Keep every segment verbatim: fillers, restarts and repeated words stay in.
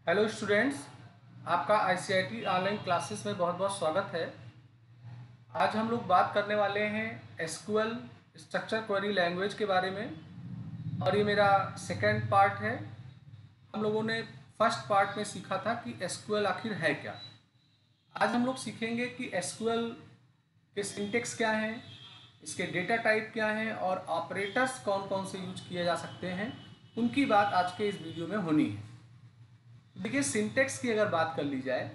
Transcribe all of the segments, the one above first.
Hello students, आपका ICIT online classes में बहुत बहुत स्वागत है। आज हम लोग बात करने वाले हैं एसक्यूएल स्ट्रक्चर क्वेरी लैंग्वेज के बारे में और ये मेरा सेकंड पार्ट है। हम लोगों ने फर्स्ट पार्ट में सीखा था कि एसक्यूएल आखिर है क्या। आज हम लोग सीखेंगे कि एसक्यूएल के सिंटेक्स क्या हैं, इसके डेटा टाइप क्या हैं और ऑपरेटर्स कौन कौन से यूज किए जा सकते हैं, उनकी बात आज के इस वीडियो में होनी है। देखिए, सिंटेक्स की अगर बात कर ली जाए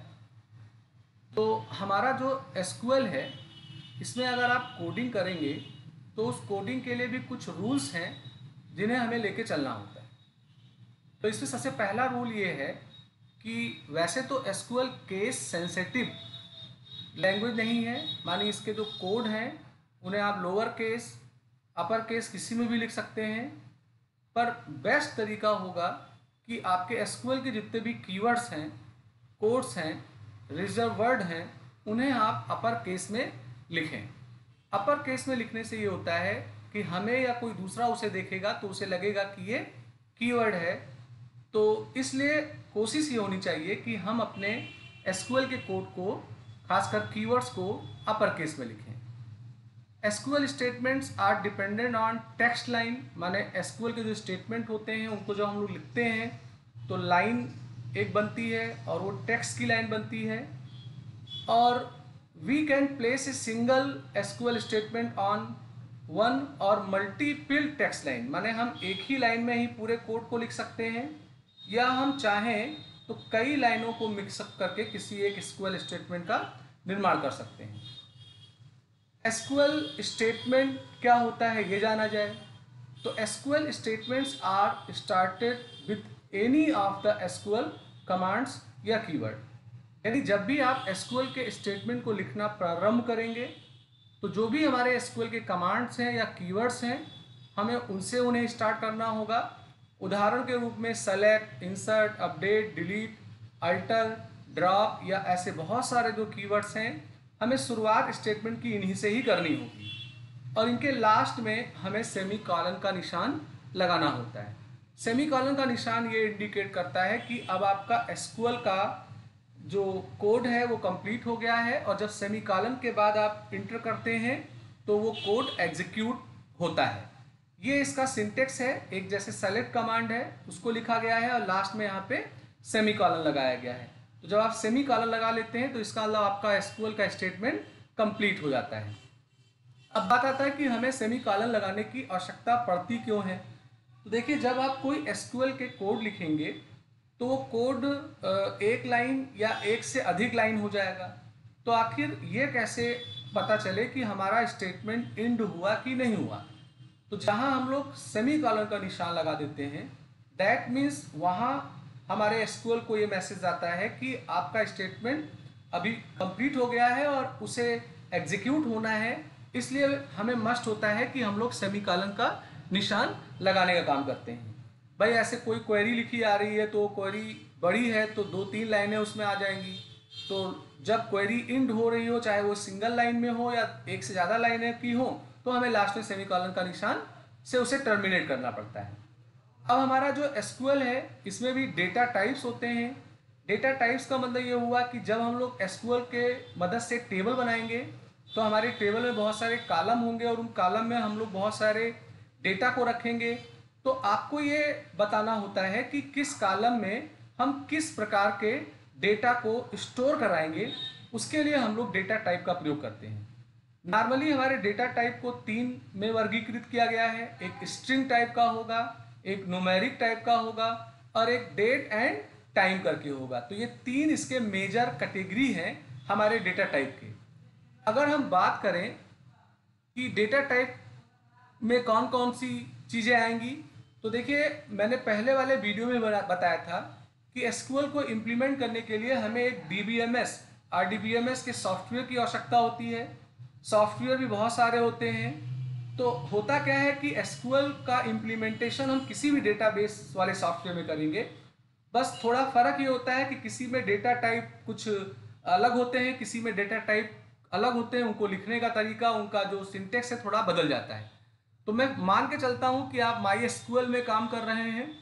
तो हमारा जो एसक्यूएल है इसमें अगर आप कोडिंग करेंगे तो उस कोडिंग के लिए भी कुछ रूल्स हैं जिन्हें हमें लेके चलना होता है। तो इसमें सबसे पहला रूल ये है कि वैसे तो एसक्यूएल केस सेंसिटिव लैंग्वेज नहीं है, मानिए इसके जो कोड हैं उन्हें आप लोअर केस अपर केस किसी में भी लिख सकते हैं, पर बेस्ट तरीका होगा कि आपके एसक्यूएल के जितने भी कीवर्ड्स हैं, कोड्स हैं, रिजर्व वर्ड हैं, उन्हें आप अपर केस में लिखें। अपर केस में लिखने से ये होता है कि हमें या कोई दूसरा उसे देखेगा तो उसे लगेगा कि ये कीवर्ड है। तो इसलिए कोशिश ये होनी चाहिए कि हम अपने एसक्यूएल के कोड को, खासकर कीवर्ड्स को, अपर केस में लिखें। SQL statements are dependent on text line, माने एसक्यूएल के जो स्टेटमेंट होते हैं उनको जब हम लोग लिखते हैं तो लाइन एक बनती है और वो टेक्स्ट की लाइन बनती है। और we can place a single SQL statement on one or multiple text line, माने हम एक ही लाइन में ही पूरे कोड को लिख सकते हैं या हम चाहें तो कई लाइनों को मिक्सअप करके किसी एक एसक्यूएल स्टेटमेंट का निर्माण कर सकते हैं। एसक्यूएल स्टेटमेंट क्या होता है ये जाना जाए तो SQL statements are started with any of the SQL commands या कीवर्ड। यानी जब भी आप एसक्यूएल के स्टेटमेंट को लिखना प्रारंभ करेंगे तो जो भी हमारे एसक्यूएल के कमांड्स हैं या कीवर्ड्स हैं, हमें उनसे उन्हें स्टार्ट करना होगा। उदाहरण के रूप में select, insert, update, delete, alter, drop या ऐसे बहुत सारे जो कीवर्ड्स हैं, हमें शुरुआत स्टेटमेंट की इन्हीं से ही करनी होगी और इनके लास्ट में हमें सेमी कॉलन का निशान लगाना होता है। सेमी कॉलन का निशान ये इंडिकेट करता है कि अब आपका एसक्यूएल का जो कोड है वो कंप्लीट हो गया है और जब सेमी कॉलन के बाद आप इंटर करते हैं तो वो कोड एग्जीक्यूट होता है। ये इसका सिंटेक्स है, एक जैसे सेलेक्ट कमांड है उसको लिखा गया है और लास्ट में यहाँ पे सेमी कॉलन लगाया गया है। तो जब आप सेमी कॉलन लगा लेते हैं तो इसका मतलब आपका एसक्यूएल का स्टेटमेंट कंप्लीट हो जाता है। अब बात आता है कि हमें सेमी कॉलन लगाने की आवश्यकता पड़ती क्यों है। तो देखिए, जब आप कोई एसक्यूएल के कोड लिखेंगे तो वो कोड एक लाइन या एक से अधिक लाइन हो जाएगा। तो आखिर ये कैसे पता चले कि हमारा स्टेटमेंट एंड हुआ कि नहीं हुआ। तो जहाँ हम लोग सेमी कॉलन का निशान लगा देते हैं, दैट मीन्स वहाँ हमारे एसक्यूएल को ये मैसेज आता है कि आपका स्टेटमेंट अभी कंप्लीट हो गया है और उसे एग्जीक्यूट होना है। इसलिए हमें मस्ट होता है कि हम लोग सेमी कॉलन का निशान लगाने का काम करते हैं। भाई ऐसे कोई क्वेरी लिखी आ रही है तो क्वेरी बड़ी है तो दो तीन लाइनें उसमें आ जाएंगी। तो जब क्वेरी इंड हो रही हो, चाहे वो सिंगल लाइन में हो या एक से ज़्यादा लाइनें की हो, तो हमें लास्ट में सेमी कॉलन का निशान से उसे टर्मिनेट करना पड़ता है। अब हमारा जो एसक्यूएल है इसमें भी डेटा टाइप्स होते हैं। डेटा टाइप्स का मतलब ये हुआ कि जब हम लोग एसक्यूएल के मदद से टेबल बनाएंगे तो हमारे टेबल में बहुत सारे कॉलम होंगे और उन कॉलम में हम लोग बहुत सारे डेटा को रखेंगे। तो आपको ये बताना होता है कि किस कॉलम में हम किस प्रकार के डेटा को स्टोर कराएंगे, उसके लिए हम लोग डेटा टाइप का प्रयोग करते हैं। नॉर्मली हमारे डेटा टाइप को तीन में वर्गीकृत किया गया है, एक स्ट्रिंग टाइप का होगा, एक न्यूमेरिक टाइप का होगा और एक डेट एंड टाइम करके होगा। तो ये तीन इसके मेजर कैटेगरी हैं हमारे डेटा टाइप के। अगर हम बात करें कि डेटा टाइप में कौन कौन सी चीज़ें आएंगी, तो देखिए, मैंने पहले वाले वीडियो में बताया था कि एसक्यूएल को इम्प्लीमेंट करने के लिए हमें एक डीबीएमएस आरडीबीएमएस के सॉफ्टवेयर की आवश्यकता होती है। सॉफ्टवेयर भी बहुत सारे होते हैं। तो होता क्या है कि एसक्यूएल का इम्प्लीमेंटेशन हम किसी भी डेटाबेस वाले सॉफ्टवेयर में करेंगे, बस थोड़ा फ़र्क ये होता है कि किसी में डेटा टाइप कुछ अलग होते हैं, किसी में डेटा टाइप अलग होते हैं, उनको लिखने का तरीका, उनका जो सिंटेक्स है थोड़ा बदल जाता है। तो मैं मान के चलता हूँ कि आप माई एसक्यूएल में काम कर रहे हैं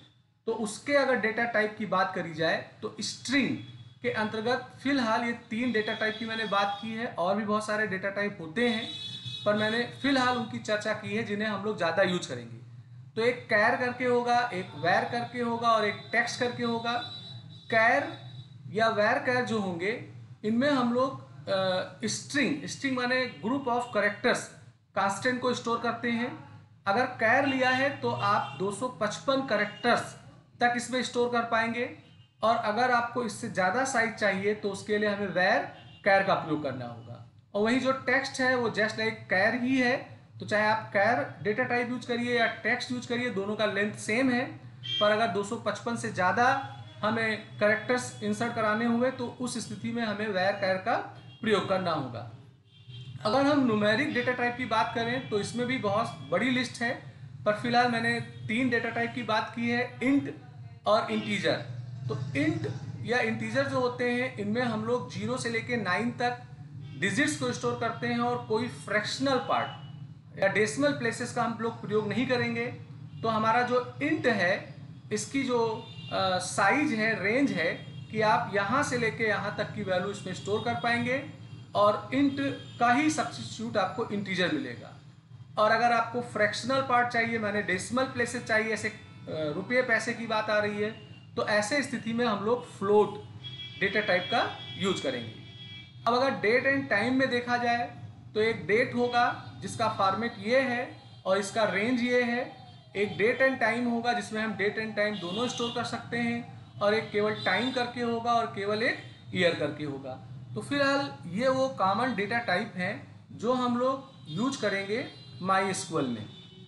तो उसके अगर डेटा टाइप की बात करी जाए तो स्ट्रिंग के अंतर्गत फिलहाल ये तीन डेटा टाइप की मैंने बात की है। और भी बहुत सारे डेटा टाइप होते हैं, पर मैंने फिलहाल उनकी चर्चा की है जिन्हें हम लोग ज़्यादा यूज करेंगे। तो एक कैर करके होगा, एक वैर करके होगा और एक टेक्स्ट करके होगा। कैर या वैर कैर जो होंगे, इनमें हम लोग स्ट्रिंग स्ट्रिंग माने ग्रुप ऑफ करेक्टर्स कांस्टेंट को स्टोर करते हैं। अगर कैर लिया है तो आप दो सौ पचपन करेक्टर्स तक इसमें स्टोर कर पाएंगे। और अगर आपको इससे ज़्यादा साइज चाहिए तो उसके लिए हमें वैर कैर का प्रयोग करना होगा। और वही जो टेक्स्ट है वो जस्ट लाइक कैर ही है, तो चाहे आप कैर डेटा टाइप यूज करिए या टेक्स्ट यूज करिए, दोनों का लेंथ सेम है। पर अगर दो सौ पचपन से ज़्यादा हमें करेक्टर्स इंसर्ट कराने हुए तो उस स्थिति में हमें वैर कैर का प्रयोग करना होगा। अगर हम न्यूमेरिक डेटा टाइप की बात करें तो इसमें भी बहुत बड़ी लिस्ट है, पर फिलहाल मैंने तीन डेटा टाइप की बात की है, इंट और इंटीजर। तो इंट या इंटीजर जो होते हैं, इनमें हम लोग जीरो से लेके नाइन तक डिजिट्स को स्टोर करते हैं और कोई फ्रैक्शनल पार्ट या डेसिमल प्लेसेस का हम लोग प्रयोग नहीं करेंगे। तो हमारा जो इंट है, इसकी जो साइज है, रेंज है कि आप यहाँ से लेके यहाँ तक की वैल्यू इसमें स्टोर कर पाएंगे और इंट का ही सब्स्टिट्यूट आपको इंटीजर मिलेगा। और अगर आपको फ्रैक्शनल पार्ट चाहिए, माने डेसिमल प्लेसेस चाहिए, ऐसे रुपये पैसे की बात आ रही है, तो ऐसे स्थिति में हम लोग फ्लोट डेटा टाइप का यूज करेंगे। अब अगर डेट एंड टाइम में देखा जाए तो एक डेट होगा जिसका फॉर्मेट ये है और इसका रेंज ये है। एक डेट एंड टाइम होगा जिसमें हम डेट एंड टाइम दोनों स्टोर कर सकते हैं। और एक केवल टाइम करके होगा और केवल एक ईयर करके होगा। तो फिलहाल ये वो कॉमन डेटा टाइप हैं जो हम लोग यूज करेंगे माई एसक्यूएल में।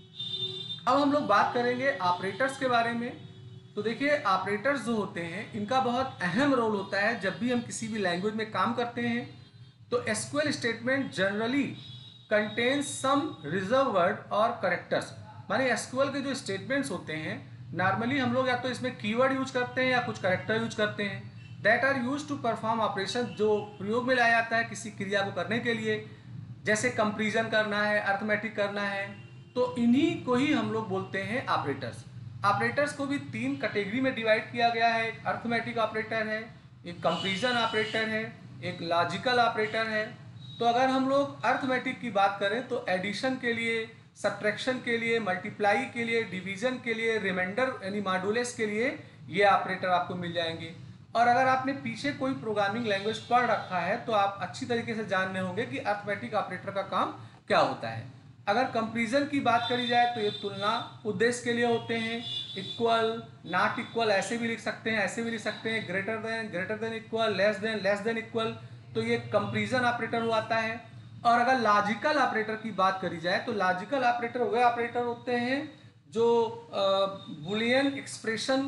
अब हम लोग बात करेंगे ऑपरेटर्स के बारे में। तो देखिए, ऑपरेटर्स जो होते हैं इनका बहुत अहम रोल होता है जब भी हम किसी भी लैंग्वेज में काम करते हैं। तो SQL statement generally contains some reserve word और करेक्टर्स, माने एसक्यूएल के जो स्टेटमेंट्स होते हैं, नॉर्मली हम लोग या तो इसमें कीवर्ड यूज करते हैं या कुछ करेक्टर यूज करते हैं that are use to perform operation, जो प्रयोग में लाया जाता है किसी क्रिया को करने के लिए, जैसे कंपेरिजन करना है, अर्थमेटिक करना है। तो इन्हीं को ही हम लोग बोलते हैं ऑपरेटर्स। ऑपरेटर्स को भी तीन कैटेगरी में डिवाइड किया गया है। एक अर्थमेटिक ऑपरेटर है, एक कंपेरिजन ऑपरेटर है, एक लॉजिकल ऑपरेटर है। तो अगर हम लोग अर्थमेटिक की बात करें तो एडिशन के लिए, सब्ट्रैक्शन के लिए, मल्टीप्लाई के लिए, डिवीजन के लिए, रिमाइंडर यानी मॉडुलस के लिए ये ऑपरेटर आपको मिल जाएंगे। और अगर आपने पीछे कोई प्रोग्रामिंग लैंग्वेज पढ़ रखा है तो आप अच्छी तरीके से जानने होंगे कि अर्थमेटिक ऑपरेटर का काम क्या होता है। अगर कंपैरिजन की बात करी जाए तो ये तुलना उद्देश्य के लिए होते हैं। इक्वल, नॉट इक्वल ऐसे भी लिख सकते हैं, ऐसे भी लिख सकते हैं, greater than, greater than equal, less than, less than equal, तो ये कंपैरिजन ऑपरेटर हो आता है। और अगर लॉजिकल ऑपरेटर की बात करी जाए तो लॉजिकल ऑपरेटर वे ऑपरेटर होते हैं जो बुलियन एक्सप्रेशन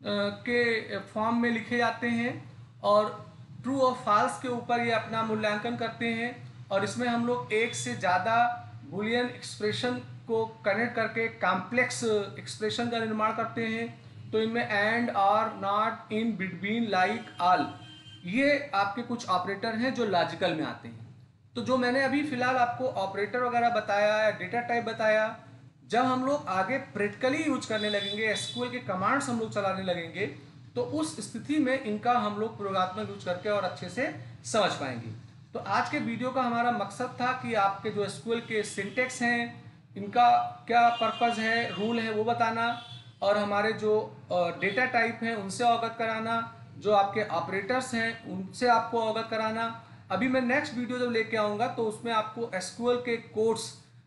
के फॉर्म में लिखे जाते हैं और ट्रू और फॉल्स के ऊपर ये अपना मूल्यांकन करते हैं। और इसमें हम लोग एक से ज़्यादा बुलियन एक्सप्रेशन को कनेक्ट करके कॉम्प्लेक्स एक्सप्रेशन का निर्माण करते हैं। तो इनमें and, or, not, in, between, like, all, ये आपके कुछ ऑपरेटर हैं जो लॉजिकल में आते हैं। तो जो मैंने अभी फिलहाल आपको ऑपरेटर वगैरह बताया या डेटा टाइप बताया, जब हम लोग आगे प्रैक्टिकली यूज करने लगेंगे, एसक्यूएल के कमांड्स हम लोग चलाने लगेंगे, तो उस स्थिति में इनका हम लोग प्रयोगात्मक यूज करके और अच्छे से समझ पाएंगे। तो आज के वीडियो का हमारा मकसद था कि आपके जो एसक्यूएल के सिंटेक्स हैं, इनका क्या पर्पज़ है, रूल है, वो बताना, और हमारे जो डेटा टाइप हैं उनसे अवगत कराना, जो आपके ऑपरेटर्स हैं उनसे आपको अवगत कराना। अभी मैं नेक्स्ट वीडियो जब लेके आऊँगा तो उसमें आपको एसक्यूएल के कोड्स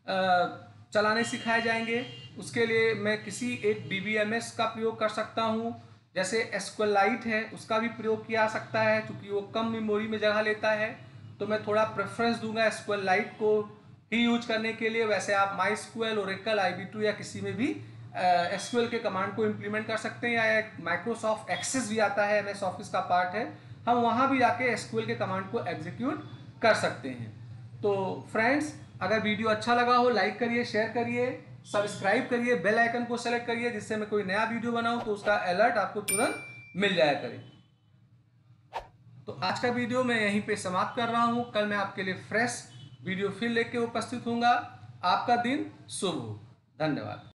चलाने सिखाए जाएंगे। उसके लिए मैं किसी एक डीबीएमएस का प्रयोग कर सकता हूँ, जैसे एसक्यूएलाइट है, उसका भी प्रयोग किया जा सकता है क्योंकि वो कम मेमोरी में जगह लेता है। तो मैं थोड़ा प्रेफरेंस दूंगा एसक्यूएलाइट को ही यूज करने के लिए। वैसे आप MySQL, Oracle, I B two या किसी में भी एसक्यूएल के कमांड को इम्प्लीमेंट कर सकते हैं। या एक माइक्रोसॉफ्ट एक्सेस भी आता है, एमएस ऑफिस का पार्ट है, हम वहाँ भी जाके एसक्यूएल के कमांड को एग्जीक्यूट कर सकते हैं। तो फ्रेंड्स, अगर वीडियो अच्छा लगा हो लाइक करिए, शेयर करिए, सब्सक्राइब करिए, बेल आइकन को सेलेक्ट करिए, जिससे मैं कोई नया वीडियो बनाऊं तो उसका अलर्ट आपको तुरंत मिल जाया करे। तो आज का वीडियो मैं यहीं पे समाप्त कर रहा हूं। कल मैं आपके लिए फ्रेश वीडियो फिर लेके उपस्थित होऊंगा। आपका दिन शुभ हो। धन्यवाद।